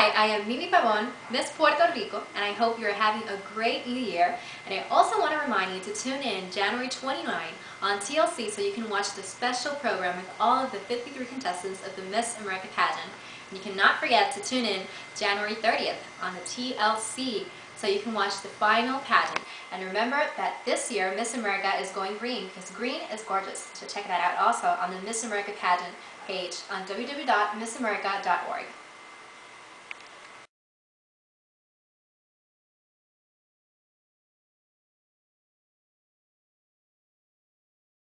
Hi, I am Mimi Pabon, Miss Puerto Rico, and I hope you're having a great new year. And I also want to remind you to tune in January 29 on TLC so you can watch the special program with all of the 53 contestants of the Miss America pageant. And you cannot forget to tune in January 30th on the TLC so you can watch the final pageant. And remember that this year Miss America is going green because green is gorgeous. So check that out also on the Miss America pageant page on www.missamerica.org.